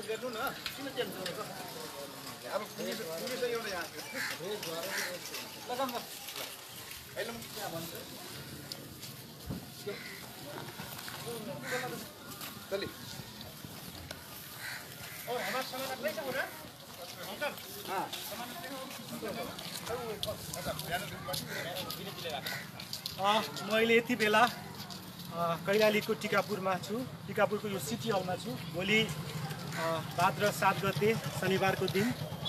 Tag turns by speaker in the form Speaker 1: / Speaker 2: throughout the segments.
Speaker 1: मैले यति बेला कैलालीको टिकापुरमा छु। टिकापुरको यो सिटी हलमा छु। भोलि भाद्र 7 गते शनिबारको दिन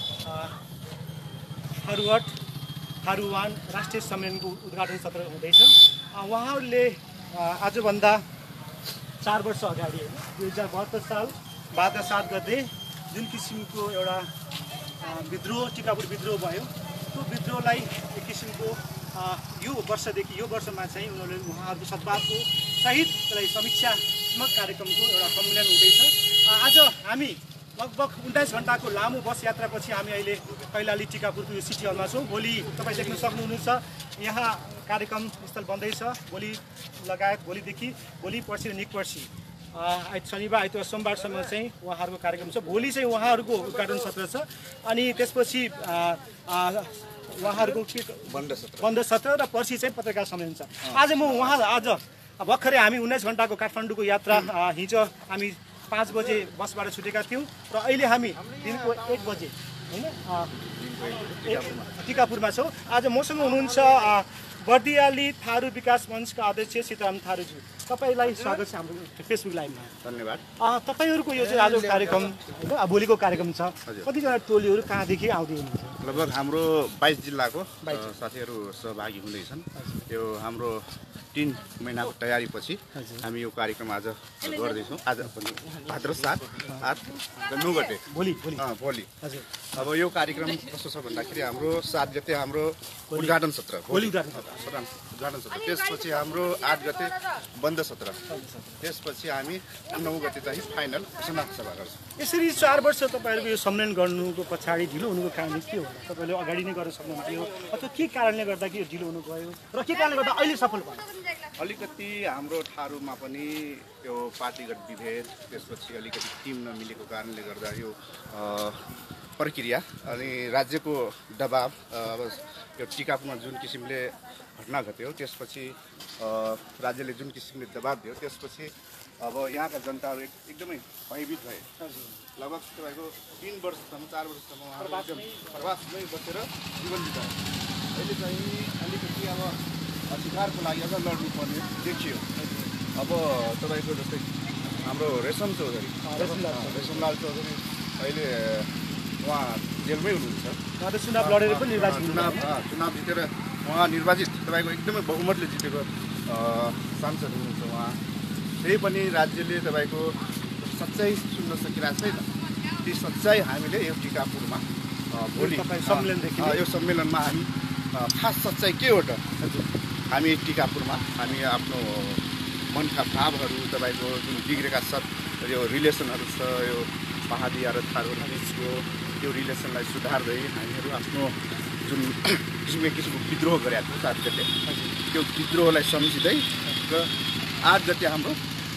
Speaker 1: थारूवान राष्ट्रिय सम्मेलनको उद्घाटन सत्र हुँदैछ। उहाँहरूले आजभन्दा 4 वर्ष अगाडि 2072 साल भाद्र 7 गते जुन किसिमको एउटा विद्रोह टिकापुर विद्रोह भयो, त्यो विद्रोहलाई एक किसिमको यो वर्षदेखि यो वर्षमा चाहिँ उहाँहरूको सद्भावको सहित त्यसलाई समीक्षात्मक कार्यक्रमको एउटा सम्मेलन हुँदैछ। आज हामी लगभग 19 घण्टाको लामो बस यात्रापछि हामी अहिले कैलाली टिकापुरको यो सिटी हलमा छौँ। भोलि तपाईँ देख्न सक्नुहुनेछ यहाँ कार्यक्रम स्थल बन्दैछ। भोलि लगायत भोलि पर्सि र निक पर्सि शनिबार आइतबार सोमबारसम्म चाहिँ उहाँहरूको कार्यक्रम छ। भोलि चाहिँ उहाँहरूको उद्घाटन सत्र छ अनि त्यसपछि उहाँहरूको के बन्द सत्र र पर्सि चाहिँ पत्रकार सम्मेलन छ। आज भर्खरै हामी 19 घण्टाको काठमाडौँको यात्रा हिजो हामी 5 बजे बसबाट छुटेका थियौँ र अहिले हामी दिनको 1 बजे होइन टिकापुरमा छौँ। आज मसँग हुनुहुन्छ बर्दियाली थारू विकास मञ्चका अध्यक्ष सीताराम थारूज्यू। तपाईँलाई स्वागत छ हाम्रो फेसबुक लाइभमा। धन्यवाद। तपाईँहरूको यो चाहिँ आजको कार्यक्रम होइन भोलिको कार्यक्रम छ, कतिजना टोलीहरू कहाँदेखि आउँदै हुनुहुन्छ?
Speaker 2: लगभग हाम्रो 22 जिल्लाको साथीहरू सहभागी हुँदैछन्। यो हाम्रो 3 महिनाको तयारीपछि हामी यो कार्यक्रम आज गर्दैछौँ। आज पनि भाद्र 7, 8 र 9 गते भोलि। अब यो कार्यक्रम कस्तो छ भन्दाखेरि हाम्रो 7 गते हाम्रो उद्घाटन सत्र, त्यसपछि हाम्रो 8 गते बन्द सत्र, त्यसपछि हामी 9 गते चाहिँ फाइनल समाप्त सभा गर्छौँ।
Speaker 1: यसरी 4 वर्ष तपाईँहरूको यो सम्मेलन गर्नुको पछाडि ढिलो हुनुको कारण के हो? तपाईँले अगाडि नै गर्न सक्नुहुन्थ्यो अथवा के कारणले गर्दा कि यो ढिलो हुनु गयो र के कारणले गर्दा अहिले सफल भयो?
Speaker 2: अलिकति हाम्रो थारूमा पनि त्यो पार्टीगत विभेद, त्यसपछि अलिकति टिम नमिलेको कारणले गर्दा यो प्रक्रिया अनि राज्यको दबाब, अब यो टिकापुरमा जुन किसिमले घटना घट्यो त्यसपछि राज्यले जुन किसिमले दबाब दियो त्यसपछि अब यहाँका जनताहरू एकदमै भयभीत भए। लगभग तपाईँको 3 वर्षसम्म 4 वर्षसम्म उहाँहरू प्रवासमै बसेर जीवन बिताए। अहिले चाहिँ अलिकति अब अधिकारको लागि अझ लड्नुपर्ने देखियो। अब तपाईँको जस्तै हाम्रो रेशम लाल चौधरी अहिले उहाँ जेलमै हुनुहुन्छ।
Speaker 1: चुनाव लडेर पनि
Speaker 2: चुनाव जितेर उहाँ निर्वाचित तपाईँको एकदमै बहुमतले जितेको सांसद हुनुहुन्छ उहाँ। त्यही पनि राज्यले तपाईँको सच्चाइ सुन्न सकिरहेको छैन। ती सच्चाइ हामीले यो टिकापुरमा भोलि यो सम्मेलनमा हामी खास सच्चाइ के हो त हामी टिकापुरमा हामी आफ्नो मनका भावहरू तपाईँको जुन बिग्रेका यो रिलेसनहरू छ, यो पहाडिया र थारूहरू बिचको त्यो रिलेसनलाई सुधार्दै हामीहरू आफ्नो जुन किसिमको विद्रोह गरेका थियौँ 7 गते, त्यो विद्रोहलाई सम्झिँदै र 8 गते हाम्रो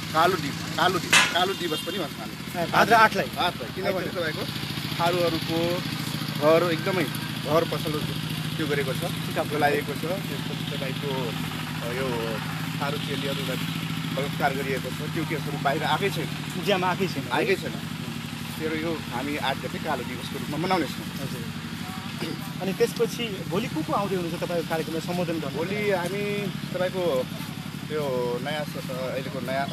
Speaker 2: कालो दिवस पनि भन्छ हामी
Speaker 1: भाद्र 8लाई।
Speaker 2: किनभने तपाईँको थारूहरूको घर एकदमै घर पसल त्यो गरेको छ, बोलाइएको छ। त्यसपछि तपाईँको यो थारू चेलीहरूलाई बलात्कार गरिएको छ। त्यो केसहरू बाहिर आएकै छैन,
Speaker 1: मिडियामा आएकै छैन।
Speaker 2: तेरो यो हामी 8 गते कालो दिवसको रूपमा मनाउनेछौँ।
Speaker 1: अनि त्यसपछि भोलि को आउँदै हुनुहुन्छ तपाईँको कार्यक्रमलाई सम्बोधन गर्नु?
Speaker 2: भोलि हामी तपाईँको यो अहिलेको नयाँ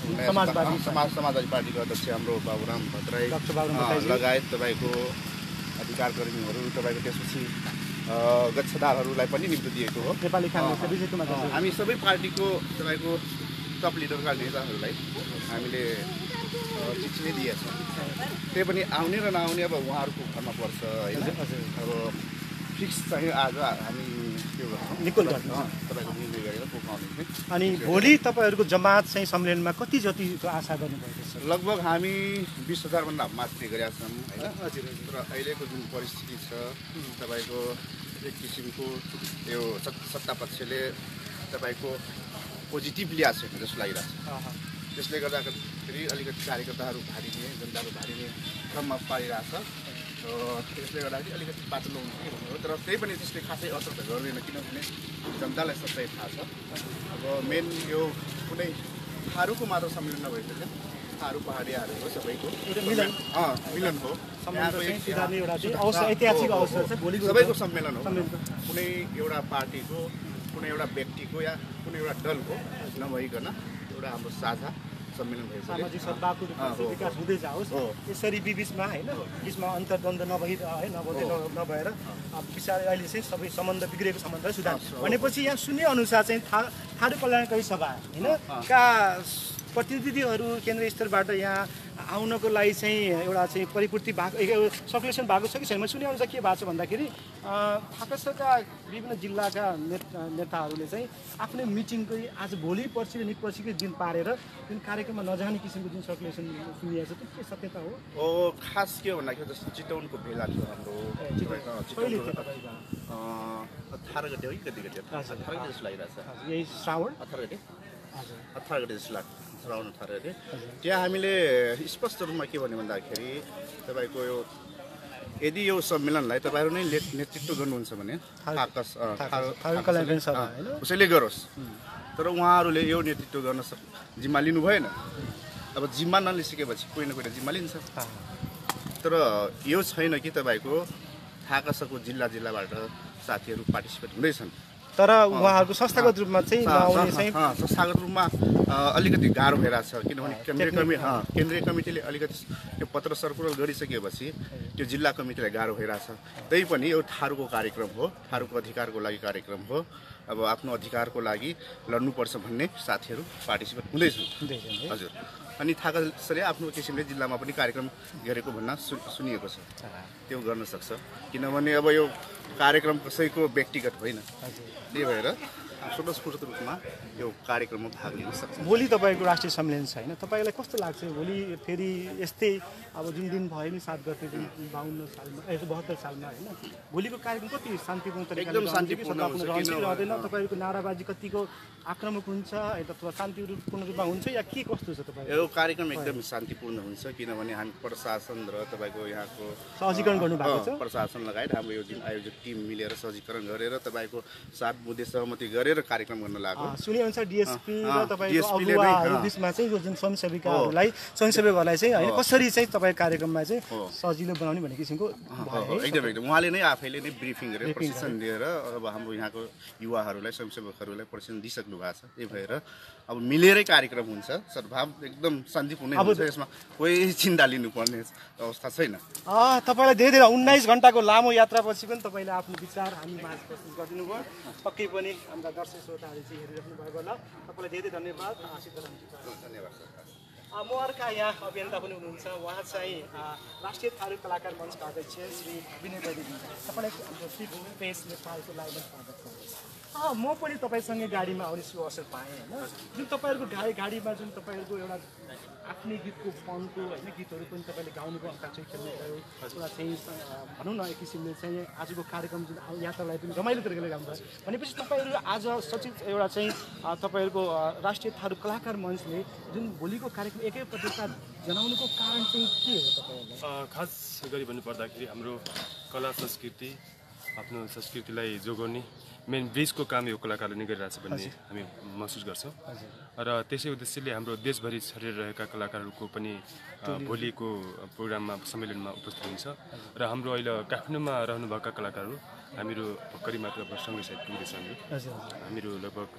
Speaker 2: समाजवादी पार्टीको अध्यक्ष हाम्रो बाबुराम भट्टराई लगायत तपाईँको अधिकार कर्मीहरू, तपाईँको त्यसपछि गच्छदारहरूलाई पनि निम्तो दिएको हो।
Speaker 1: नेपाली काङ्ग्रेस
Speaker 2: हामी सबै पार्टीको तपाईँको टप लिडरका नेताहरूलाई हामीले चिठी नै दिएछ। त्यही पनि आउने र नआउने अब उहाँहरूको घरमा पर्छ होइन। अब फिक्स चाहिँ आज हामी त्यो
Speaker 1: निकोल गर्छौँ
Speaker 2: तपाईँको निर्णय गरेर पुगाउने थियौँ।
Speaker 1: अनि भोलि तपाईँहरूको जमात चाहिँ सम्मेलनमा कति जतिको आशा गर्नुभएको छ?
Speaker 2: लगभग हामी 20,000भन्दा माथि गरेका छौँ होइन। र अहिलेको जुन परिस्थिति छ तपाईँको एक किसिमको यो सत्ता पक्षले तपाईँको पोजिटिभ ल्याएको छैन जस्तो लागिरहेको छ। त्यसले गर्दा गर्दाखेरि अलिकति कार्यकर्ताहरू भारिने जनताहरू भारिने क्रममा पारिरहेछ त्यसले गर्दाखेरि अलिकति पातलो हुन्छ कि भन्नु हो तर त्यही पनि त्यसले खासै असर त गर्दैन किनभने जनतालाई सबै थाहा छ अब मेन यो कुनै थारूको मात्र सम्मेलन नभइसक्यो थारू पहाडियाहरू हो सबैको मिलन हो सबैको सम्मेलन हो कुनै एउटा पार्टीको कुनै एउटा व्यक्तिको या कुनै एउटा दलको नभइकन एउटा हाम्रो साझा सम्मेलन भएछ
Speaker 1: सामाजिक सद्भावको विकास हुँदै जाओस् यसरी बिचमा होइन बिचमा अन्तर्द्वन्द्व नभएर विचार अहिले चाहिँ सबै सम्बन्ध बिग्रेको सम्बन्ध सुधार भनेपछि यहाँ सुन्ने अनुसार चाहिँ थारू कल्याणकारी सभा होइन का प्रतिनिधिहरू केन्द्रीय स्तरबाट यहाँ आउनको लागि चाहिँ एउटा चाहिँ परिपूर्ति भएको सर्कुलेसन भएको छ कि छैन मैले सुने अनुसार के भएको छ भन्दाखेरि थाकसका विभिन्न जिल्लाका नेताहरूले चाहिँ आफ्नै मिटिङकै आज भोलि पर्सि र निपर्सिकै दिन पारेर जुन कार्यक्रममा नजाने किसिमको जुन सर्कुलेसन सुनिएको छ त्यो के सत्यता हो
Speaker 2: खास के भन्दाखेरि जस्तो चितवनको भेला थियो हाम्रो 18 गते हो कि कति गते 18 गते जस्तो लागिरहेछ
Speaker 1: यही श्रावण
Speaker 2: 18 गते जस्तो लाग्छ श्रावण 18 गते त्यहाँ हामीले स्पष्ट रूपमा के भन्यो भन्दाखेरि तपाईँको यो यदि यो सम्मेलनलाई तपाईँहरू नै नेतृत्व गर्नुहुन्छ भने उसैले गरोस् तर उहाँहरूले यो नेतृत्व गर्न जिम्मा लिनु भएन अब जिम्मा नलिसकेपछि कोही न कोही जिम्मा लिन्छ तर यो छैन कि तपाईँको थाकसको जिल्लाबाट साथीहरू पार्टिसिपेट हुँदैछन्
Speaker 1: तर उहाँहरूको संस्थागत रूपमा चाहिँ नआउने चाहिँ
Speaker 2: संस्थागत रूपमा अलिकति गाह्रो भइरहेछ किनभने केन्द्रीय कमिटीले अलिकति त्यो पत्र सर्कुलर गरिसकेपछि त्यो जिल्ला कमिटीलाई गाह्रो भइरहेछ त्यही पनि यो थारूको कार्यक्रम हो थारूको अधिकारको लागि कार्यक्रम हो अब आफ्नो अधिकारको लागि लड्नुपर्छ भन्ने साथीहरू पार्टिसिपेट हुँदैछन् हजुर अनि थाकसले आफ्नो किसिमले जिल्लामा पनि कार्यक्रम गरेको भन्न सुनिएको छ त्यो गर्न सक्छ किनभने अब यो कार्यक्रम कसैको व्यक्तिगत होइन त्यही भएर स्वतस्फूर्त रूपमा यो कार्यक्रममा भाग लिन सक्छ
Speaker 1: भोलि तपाईँको राष्ट्रिय सम्मेलन छ होइन तपाईँलाई कस्तो लाग्छ भोलि फेरि यस्तै अब जुन दिन भयो नि 7 गते 52 सालमा 72 सालमा होइन भोलिको कार्यक्रम कति शान्तिपूर्ण तरिकाले
Speaker 2: एकदम शान्तिपूर्ण
Speaker 1: रहँदैन तपाईँको नाराबाजी कतिको आक्रामक हुन्छ अथवा शान्तिपूर्ण रूपमा हुन्छ या के कस्तो छ तपाईँ
Speaker 2: यो कार्यक्रम एकदम शान्तिपूर्ण हुन्छ किनभने हामी प्रशासन र तपाईँको यहाँको
Speaker 1: सहजीकरण गर्नुभएको छ
Speaker 2: प्रशासन लगायत हाम्रो यो जुन आयोजक टिम मिलेर सहजीकरण गरेर तपाईँको 7 बुँदे सहमति गरेर कार्यक्रम गर्न लाग्यो
Speaker 1: सुने अनुसार डिएसपी र तपाईँको अगुवाहरू बिचमा चाहिँ यो जुन स्वयंसेवकहरूलाई चाहिँ होइन कसरी चाहिँ तपाईँ कार्यक्रममा चाहिँ सजिलो बनाउने भन्ने किसिमको
Speaker 2: एकदम उहाँले नै आफैले नै ब्रिफिङ गरेर प्रशिक्षण दिएर अब हाम्रो यहाँको युवाहरूलाई स्वयंसेवकहरूलाई प्रशिक्षण दिइसक्नु भएको छ त्यही भएर अब मिलेरै कार्यक्रम हुन्छ सद्भाव एकदम शान्तिपूर्ण हुन्छ यसमा कोही चिन्ता लिनुपर्ने अवस्था छैन
Speaker 1: तपाईँलाई धेरै 19 घण्टाको लामो यात्रापछि पनि तपाईँले आफ्नो विचार हामी माझ प्रस्तुत गरिदिनु भयो पक्कै पनि हाम्रा दर्शक श्रोताहरूले चाहिँ हेरिराख्नु भएको होला तपाईँलाई धेरै धन्यवाद
Speaker 2: धन्यवाद
Speaker 1: म अर्का यहाँ अभियन्ता पनि हुनुहुन्छ उहाँ चाहिँ राष्ट्रिय थारू कलाकार मञ्चका अध्यक्ष श्री विनय बैदेवी तपाईँलाई हाम्रो श्री पेस नेपालको लाइभमा स्वागत छ म पनि तपाईँसँगै गाडीमा आउने सो अवसर पाएँ होइन जुन तपाईँहरूको गाडीमा जुन तपाईँहरूको एउटा आफ्नै गीतको फनको होइन गीतहरू पनि तपाईँले गाउनुको अंताक्षरी खेल्नुभयो एउटा चाहिँ भनौँ न एक किसिमले चाहिँ आजको कार्यक्रम जुन यात्रालाई पनि रमाइलो तरिकाले गाउनुभयो भनेपछि तपाईँहरू आज सचिव एउटा चाहिँ तपाईँहरूको राष्ट्रिय थारू कलाकार मञ्चले जुन भोलिको कार्यक्रम एकै प्रतियोगिता जनाउनुको कारण चाहिँ के हो तपाईँहरूलाई
Speaker 3: खास गरी भन्नुपर्दाखेरि हाम्रो कला संस्कृति आफ्नो संस्कृतिलाई जोगाउने मेन ब्रिजको काम यो कलाकारले नै गरिरहेछ भन्ने हामी महसुस गर्छौँ र त्यसै उद्देश्यले हाम्रो देशभरि छरिएर रहेका कलाकारहरूको पनि भोलिको प्रोग्राममा सम्मेलनमा उपस्थित हुन्छ र हाम्रो अहिले काठमाडौँमा रहनुभएका कलाकारहरू हामीहरू भर्खरै मात्र सँगै सायद पुग्दैछ हामीहरू लगभग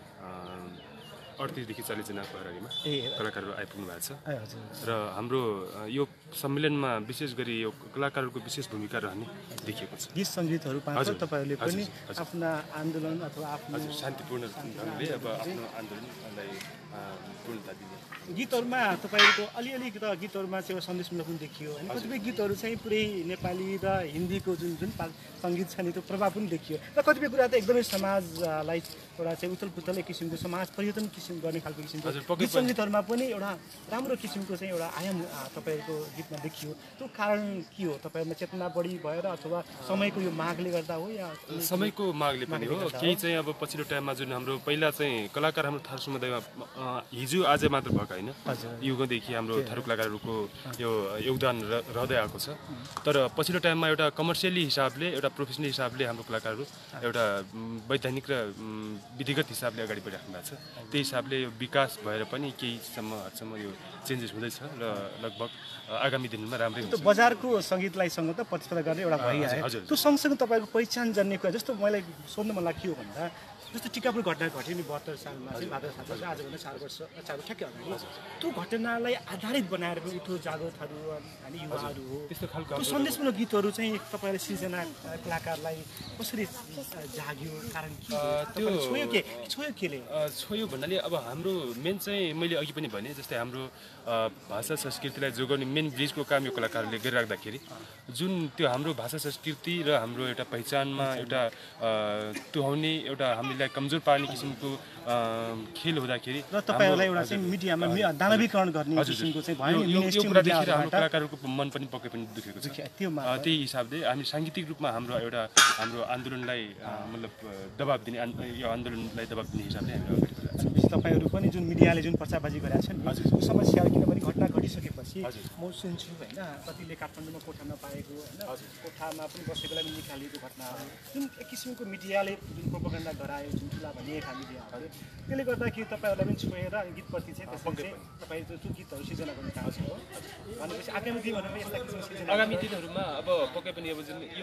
Speaker 3: 38देखि 40 जनाको अगाडिमा कलाकारहरू आइपुग्नु भएको छ र हाम्रो यो सम्मेलनमा विशेष गरी यो कलाकारहरूको विशेष भूमिका रहने देखिएको छ
Speaker 1: गीत सङ्गीतहरू पाउँछ तपाईँहरूले पनि आफ्ना आन्दोलन अथवा आफ्नो
Speaker 3: शान्तिपूर्ण ढङ्गले अब आफ्नो आन्दोलनलाई पूर्णता दिने
Speaker 1: गीतहरूमा तपाईँहरूको अलिअलि गीतहरूमा चाहिँ सन्देशमूलक पनि देखियो होइन कतिपय गीतहरू चाहिँ पुरै नेपाली र हिन्दीको जुन सङ्गीत छ नि त्यो प्रभाव पनि देखियो र कतिपय कुरा त एकदमै समाजलाई एउटा चाहिँ उथल पुथल एक किसिमको समाज परिवर्तन किसिम गर्ने खालको किसिमको
Speaker 3: हजुर, पक्कै
Speaker 1: गीत सङ्गीतहरूमा पनि एउटा राम्रो किसिमको चाहिँ एउटा आयाम तपाईँहरूको गीतमा देखियो। त्यो कारण के हो? तपाईँहरूमा चेतना बढी भएर अथवा समयको यो मागले गर्दा हो या
Speaker 3: समयको मागले पनि हो। केही चाहिँ अब पछिल्लो टाइममा जुन हाम्रो पहिला चाहिँ कलाकार हाम्रो थारू समुदायमा हिजो आज मात्र भएको होइन, युगदेखि हाम्रो थारू कलाकारहरूको यो योगदान रहँदै आएको छ। तर पछिल्लो टाइममा एउटा कमर्सियली हिसाबले एउटा प्रोफेसनल हिसाबले हाम्रो कलाकारहरू एउटा वैधानिक र विधिगत हिसाबले अगाडि बढिराख्नु भएको छ। त्यही हिसाबले यो विकास भएर पनि केहीसम्म यो चेन्जेस हुँदैछ र लगभग आगामी दिनमा राम्रै हुन्छ।
Speaker 1: त्यो बजारको सङ्गीतलाईसँग त प्रतिस्पर्धा गर्ने एउटा भइहाल्यो। त्यो सँगसँगै तपाईँको पहिचान जन्ने कुरा जस्तो मलाई सोध्नु मन लाग्यो भन्दा जस्तो टिकापुर घटना घट्यो नि 72 सालमा चाहिँ भाद्र 7 वर्ष आजभन्दा 4 वर्ष ठ्याक्कै अगाडि त्यो घटनालाई आधारित बनाएर उठो जागो थारू अनि युवाहरू हो
Speaker 3: त्यस्तो खालको
Speaker 1: त्यो सन्देशमूलक गीतहरू चाहिँ तपाईँले सिर्जना कलाकारलाई कसरी जाग्यो? कारण के छोयो केले?
Speaker 3: छोयो भन्नाले अब हाम्रो मेन चाहिँ मैले अघि पनि भने जस्तै हाम्रो भाषा संस्कृतिलाई जोगाउने मेन ब्रिजको काम यो कलाकारले गरिराख्दाखेरि जुन त्यो हाम्रो भाषा संस्कृति र हाम्रो एउटा पहिचानमा एउटा तुहाउने एउटा हामीलाई कमजोर पार्ने किसिमको खेल हुँदाखेरि
Speaker 1: र तपाईँहरूलाई एउटा चाहिँ मिडियामा दानवीकरण गर्ने किसिमको चाहिँ भयो नि
Speaker 3: यो कुरा देखेर हाम्रो कलाकारहरूको मन पनि पक्कै पनि दुखेको छ।
Speaker 1: त्योमा
Speaker 3: त्यही हिसाबले हामी साङ्गीतिक रूपमा हाम्रो आन्दोलनलाई मतलब दबाब दिने यो आन्दोलनलाई दबाब दिने हिसाबले हामी अगाडि बढिरहेको छ।
Speaker 1: तपाईँहरू पनि जुन मिडियाले जुन प्रचारबाजी गरेका छन् त्यो समस्याहरू किनभने घटना घटिसकेपछि म सुन्छु होइन कतिले काठमाडौँमा कोठा नपाएको होइन कोठामा पनि बसेकोलाई पनि निकालिएको घटनाहरू जुन एक किसिमको मिडियाले जुन प्रोपोगन्डा गरायो जुन ठुला भनिएका मिडियाहरूले त्यसले गर्दाखेरि तपाईँहरूलाई पनि छोएर गीतप्रति चाहिँ तपाईँ त्यो गीतहरू सिर्जना गर्ने काम हो भनेपछि आगामी दिनहरूमा यस्ता किसिमको सिर्जना
Speaker 3: आगामी दिनहरूमा अब पक्कै पनि अब जुन यो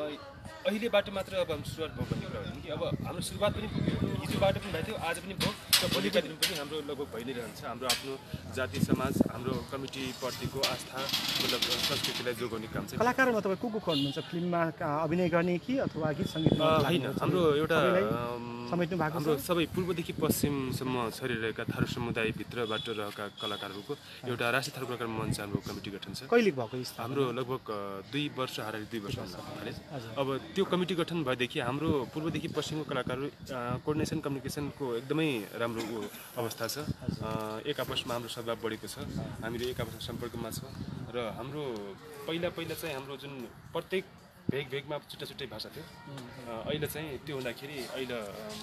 Speaker 3: अहिलेबाट मात्र अब हाम्रो सुरुवात भयो भन्ने कुरा होइन कि अब हाम्रो सुरुवात पनि हिजोबाट पनि भएको थियो, आज पनि भयो र भोलिका दिन पनि हाम्रो लगभग भइ नै रहन्छ। हाम्रो आफ्नो जाति समाज हाम्रो कमिटीप्रतिको आस्था मतलब संस्कृतिलाई जोगाउने काम चाहिँ
Speaker 1: कलाकारमा तपाईँ को गर्नुहुन्छ? फिल्ममा अभिनय गर्ने कि अथवा गीत सङ्गीतमा?
Speaker 3: होइन, हाम्रो एउटा
Speaker 1: समेट्नु भएको
Speaker 3: हाम्रो सबै पूर्वदेखि पश्चिमसम्म छरिरहेका थारू समुदायभित्रबाट रहेका कलाकारहरूको एउटा राष्ट्रिय थारू कलाकार मञ्च हाम्रो कमिटी गठन छ।
Speaker 1: कहिले भएको
Speaker 3: हाम्रो लगभग 2 वर्ष हाराले 2 वर्ष थाले। अब त्यो कमिटी गठन भएदेखि हाम्रो पूर्वदेखि पश्चिमको कलाकारहरू कोअर्डिनेसन कम्युनिकेसनको एकदमै राम्रो अवस्था छ। एक आपसमा हाम्रो सद्भाव बढेको छ, हामीहरू एक आपसमा सम्पर्कमा छ र हाम्रो पहिला चाहिँ हाम्रो जुन प्रत्येक भेगमा छुट्टै भाषा थियो, अहिले चाहिँ त्यो हुँदाखेरि अहिले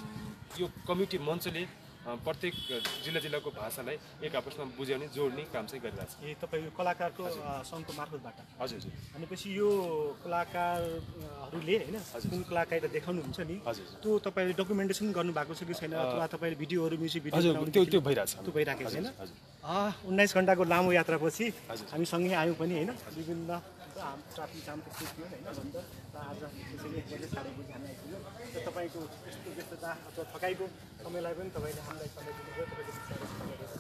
Speaker 3: यो कमिटी मञ्चले प्रत्येक जिल्लाको भाषालाई एक आपसमा बुझाउने जोड्ने काम चाहिँ गरिरहेको छ।
Speaker 1: तपाईँ यो कलाकारको सङ्घको मार्फतबाट?
Speaker 3: हजुर हजुर।
Speaker 1: भनेपछि यो कलाकारहरूले होइन कुन कलाकारिता देखाउनुहुन्छ नि त्यो तपाईँले डकुमेन्टेसन गर्नुभएको छ कि छैन अथवा तपाईँले भिडियोहरू म्युजिक भिडियो
Speaker 3: त्यो भइरहेछ,
Speaker 1: त्यो भइरहेको छैन? 19 घन्टाको लामो यात्रापछि हामी सँगै आयौँ पनि होइन विभिन्न ट्राफिक जाम त्यस्तो थियो होइन भन्छ र आज त्यसैले 4:30 हामी आइपुग्यो र तपाईँको यस्तो व्यस्तता अथवा थकाइको समयलाई पनि तपाईँले हामीलाई समय दिनुभयो। तपाईँको